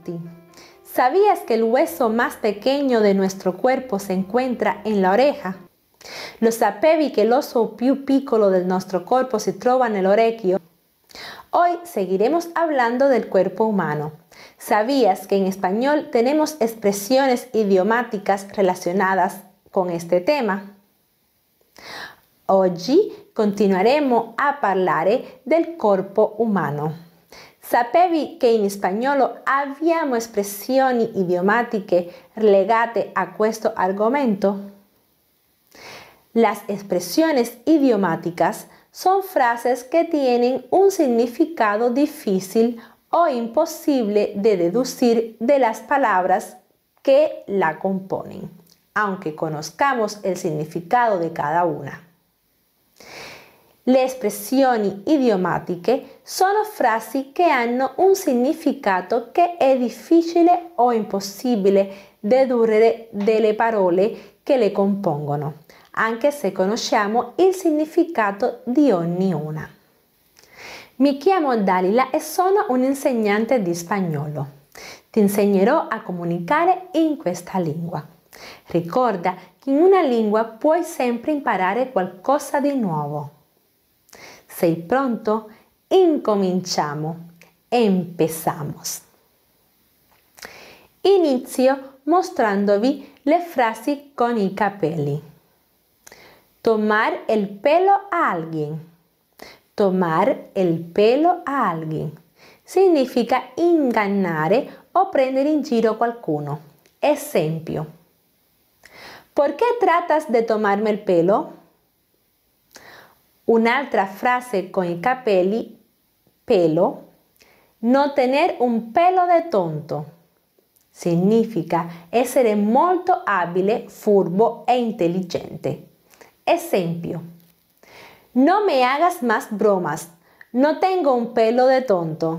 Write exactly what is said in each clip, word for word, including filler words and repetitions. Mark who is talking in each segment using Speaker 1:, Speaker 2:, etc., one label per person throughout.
Speaker 1: tutti. ¿Sabías que el hueso más pequeño de nuestro cuerpo se encuentra en la oreja? Lo sapevi che l'osso più piccolo del nostro corpo si trova nell'orecchio? Hoy seguiremos hablando del cuerpo humano. ¿Sabías que en español tenemos expresiones idiomáticas relacionadas con este tema? Oggi continueremo a parlare del corpo umano. Sapevi che in spagnolo abbiamo espressioni idiomatiche legate a questo argomento? Las expresiones idiomáticas son frases que tienen un significado difícil o imposible de deducir de las palabras que la componen, aunque conozcamos el significado de cada una. Le espressioni idiomatiche sono frasi che hanno un significato che è difficile o impossibile dedurre dalle parole che le compongono, anche se conosciamo il significato di ognuna. Mi chiamo Dalila e sono un insegnante di spagnolo. Ti insegnerò a comunicare in questa lingua. Ricorda che in una lingua puoi sempre imparare qualcosa di nuovo. ¿Sei pronto? Incominciamo. Empezamos. Inizio mostrandovi le frasi con i capelli. Tomar el pelo a alguien. Tomar el pelo a alguien. Significa ingannare o prendere in giro qualcuno. Esempio. ¿Por qué tratas de tomarme el pelo? Un'altra frase con i capelli, pelo, no tener un pelo de tonto. Significa essere molto abile, furbo e intelligente. Esempio. No me hagas más bromas, no tengo un pelo de tonto.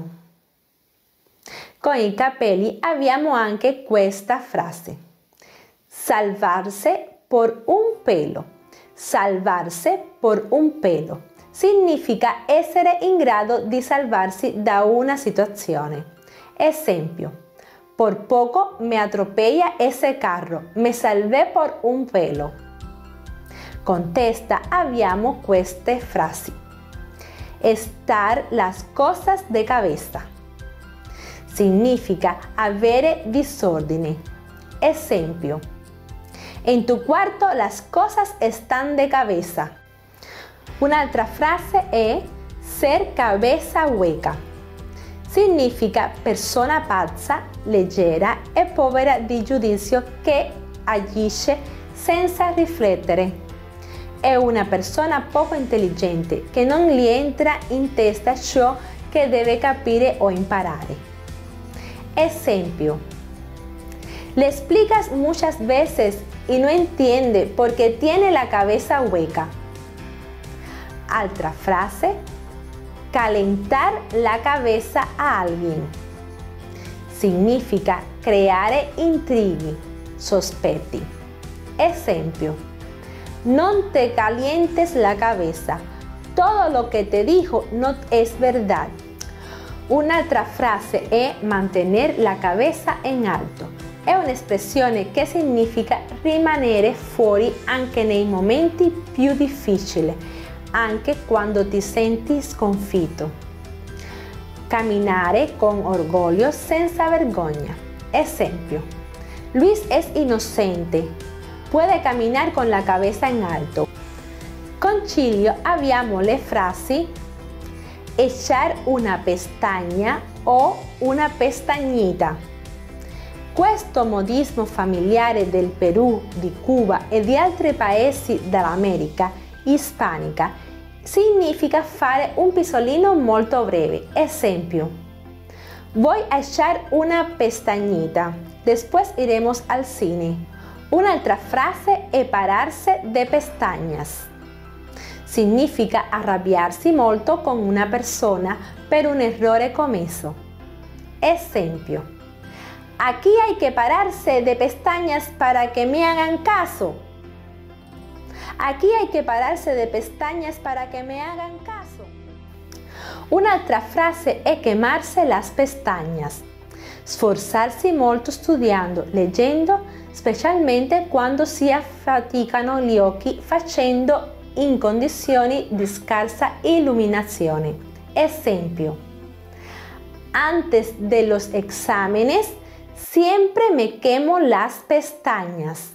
Speaker 1: Con i capelli abbiamo anche questa frase. Salvarse por un pelo. Salvarse por un pelo significa essere in grado di salvarsi da una situazione. Esempio, por poco me atropella ese carro, me salvé por un pelo. Con testa abbiamo queste frasi. Estar las cosas de cabeza. Significa avere disordine. Esempio. En tu cuarto las cosas están de cabeza. Un'altra frase è ser cabeza hueca. Significa persona pazza, leggera e povera di giudizio che agisce senza riflettere. È una persona poco intelligente che non gli entra in testa ciò che deve capire o imparare. Esempio. Le explicas muchas veces y no entiende porque tiene la cabeza hueca. Altra frase, calentar la cabeza a alguien. Significa creare intrighi, sospetti. Esempio, non te calientes la cabeza, todo lo que te dijo no es verdad. Un'altra frase è mantener la cabeza en alto. È un'espressione che significa rimanere fuori anche nei momenti più difficili, anche quando ti senti sconfitto. Camminare con orgoglio senza vergogna. Esempio. Luis es inocente. Puede caminar con la cabeza en alto. Con Ciglio abbiamo le frasi echar una pestaña o una pestañita. Questo modismo familiare del Perù, di Cuba e di altri paesi dell'America ispanica significa fare un pisolino molto breve. Esempio, voy a echar una pestañita, después iremos al cine. Un'altra frase è pararse de pestañas. Significa arrabbiarsi molto con una persona per un errore commesso. Esempio, aquí hay que pararse de pestañas para que me hagan caso. Aquí hay que pararse de pestañas para que me hagan caso. Un'altra frase è quemarse las pestañas. Sforzarsi molto studiando, leggendo, specialmente quando si affaticano gli occhi facendo in condizioni di scarsa illuminazione. Esempio: antes de los exámenes siempre me quemo las pestañas.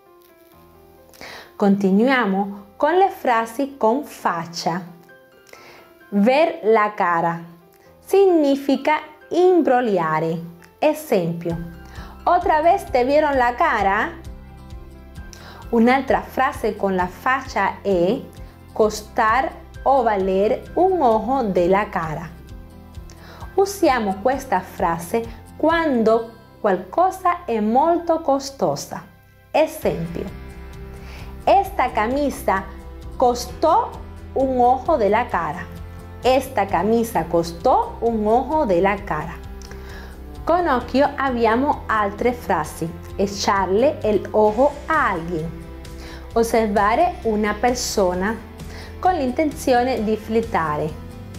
Speaker 1: Continuiamo con le frasi con faccia. Ver la cara significa imbrogliare. Esempio: ¿otra vez te vieron la cara? Un'altra frase con la faccia è costar o valer un ojo della cara. Usiamo questa frase quando qualcosa è molto costosa. Esempio: esta camisa costó un ojo de la cara. Esta camisa costó un ojo de la cara. Con occhio abbiamo altre frasi: echarle el ojo a alguien, osservare una persona con l'intenzione di flirtare.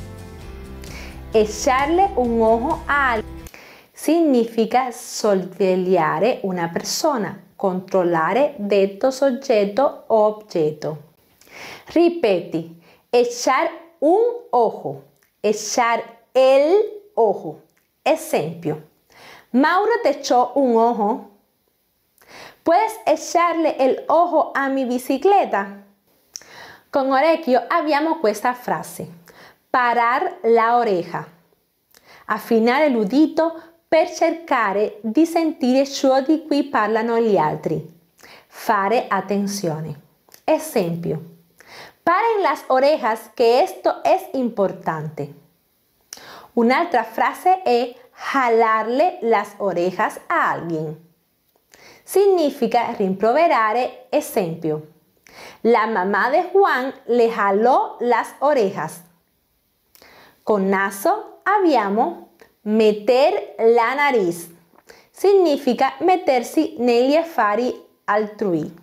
Speaker 1: Echarle un ojo a alguien significa sorvegliare una persona, controllare detto soggetto o oggetto. Ripeti: echar un ojo, echar el ojo. Esempio: Mauro te echó un ojo. ¿Puedes echarle el ojo a mi bicicleta? Con orecchio abbiamo questa frase: parar la oreja, affinare l'udito per cercare di sentire ciò di cui parlano gli altri. Fare attenzione. Esempio: paren las orejas que esto es importante. Un'altra frase è jalarle las orejas a alguien. Significa rimproverare. Esempio: la mamá de Juan le jaló las orejas. Con naso abbiamo meter la nariz. Significa mettersi negli affari altrui.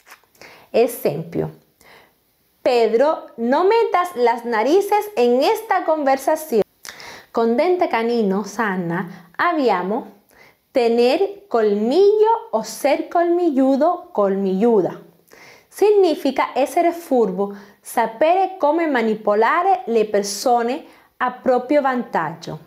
Speaker 1: Esempio: Pedro, no metas las narices en esta conversación. Con dente canino, Sanna, abbiamo tener colmillo o ser colmilludo, colmilluda. Significa essere furbo, sapere come manipolare le persone a proprio vantaggio.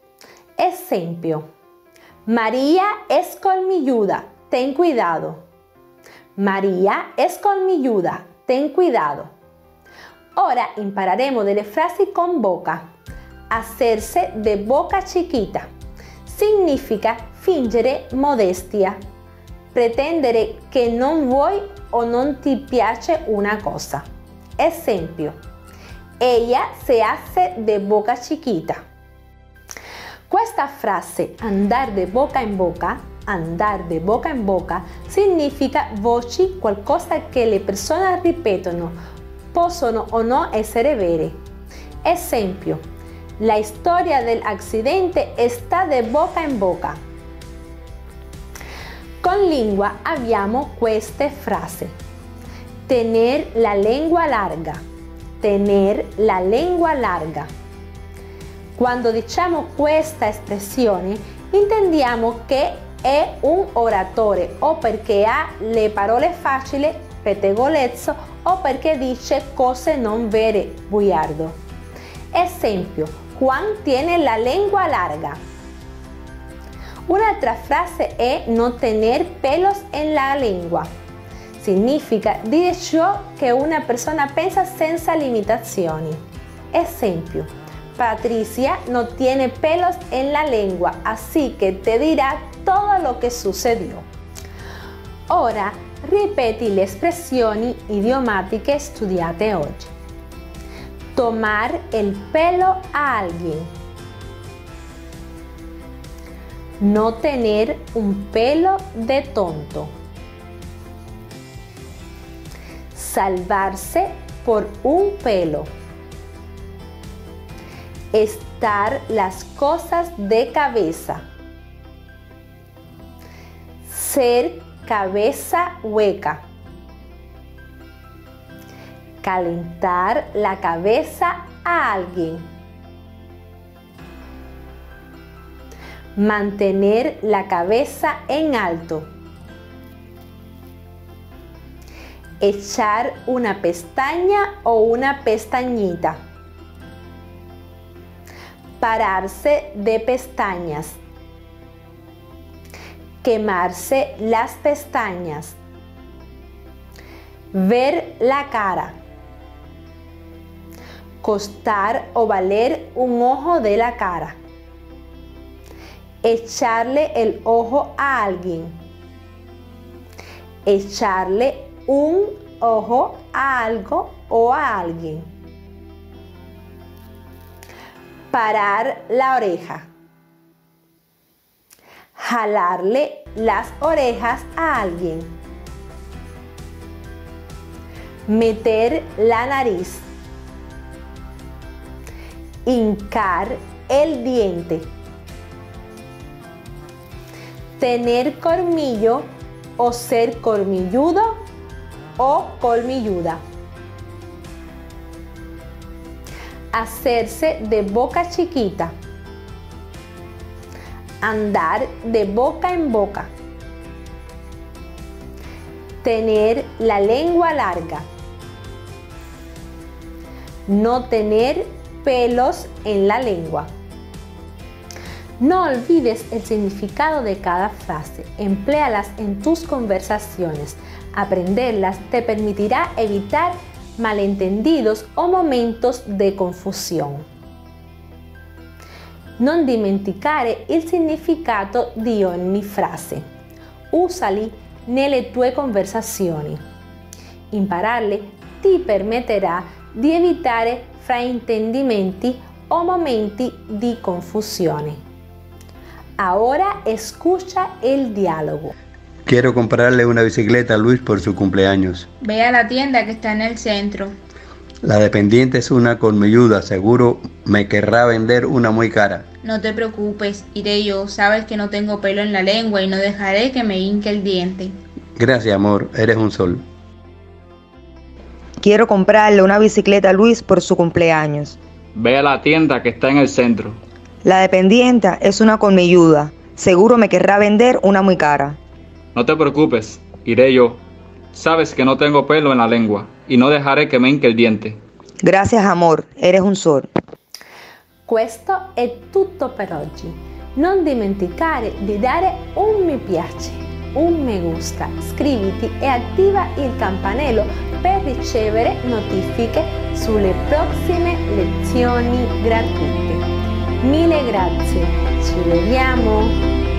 Speaker 1: Esempio: María es colmilluda, ten cuidado. María es colmilluda, ten cuidado. Ora impareremo delle frasi con boca. Hacerse de boca chiquita. Significa fingere modestia. Pretendere che non vuoi o non ti piace una cosa. Esempio: ella se hace de boca chiquita. Questa frase, andar de boca in boca, andar de boca in boca, significa voci, qualcosa che le persone ripetono, possono o no essere vere. Esempio: la historia del accidente está de boca in boca. Con lingua abbiamo queste frasi: tener la lengua larga, tener la lengua larga. Quando diciamo questa espressione intendiamo che è un oratore o perché ha le parole facili, pettegolezzo, o perché dice cose non vere, buiardo. Esempio: Juan tiene la lengua larga. Un'altra frase è no tener pelos en la lengua. Significa dire ciò che una persona pensa senza limitazioni. Esempio: Patricia no tiene pelos en la lengua, así que te dirá todo lo que sucedió. Ora ripeti le espressioni idiomatiche studiate oggi. Tomar el pelo a alguien. No tener un pelo de tonto. Salvarse por un pelo. Estar las cosas de cabeza. Ser cabeza hueca. Calentar la cabeza a alguien. Mantener la cabeza en alto. Echar una pestaña o una pestañita. Pararse de pestañas. Quemarse las pestañas. Ver la cara. Costar o valer un ojo de la cara. Echarle el ojo a alguien. Echarle un ojo a algo o a alguien. Parar la oreja. Jalarle las orejas a alguien. Meter la nariz. Hincar el diente. Tener colmillo o ser colmilludo o colmilluda. Hacerse de boca chiquita. Andar de boca en boca. Tener la lengua larga. No tener pelos en la lengua. No olvides el significado de cada frase. Empléalas en tus conversaciones. Aprenderlas te permitirá evitar malentendidos o momentos de confusione. Non dimenticare il significato di ogni frase. Usali nelle tue conversazioni. Impararli ti permetterà di evitare fraintendimenti o momenti di confusione. Ahora escucha el diálogo.
Speaker 2: Quiero comprarle una bicicleta a Luis por su cumpleaños.
Speaker 3: Ve a la tienda que está en el centro.
Speaker 2: La dependiente es una colmilluda, seguro me querrá vender una muy cara.
Speaker 3: No te preocupes, iré yo. Sabes que no tengo pelo en la lengua y no dejaré que me hinque el diente.
Speaker 2: Gracias, amor, eres un sol.
Speaker 4: Quiero comprarle una bicicleta a Luis por su cumpleaños.
Speaker 5: Ve a la tienda que está en el centro.
Speaker 4: La dependienta es una colmilluda, seguro me querrá vender una muy cara.
Speaker 5: No te preocupes, iré yo. Sabes que no tengo pelo en la lengua y no dejaré que me hinque el diente.
Speaker 4: Gracias, amor, eres un sol.
Speaker 1: Questo è tutto per oggi. Non dimenticare di dare un mi piace, un me gusta, iscriviti e attiva il campanello per ricevere notifiche sulle prossime lezioni gratuite. Mille grazie, ci vediamo!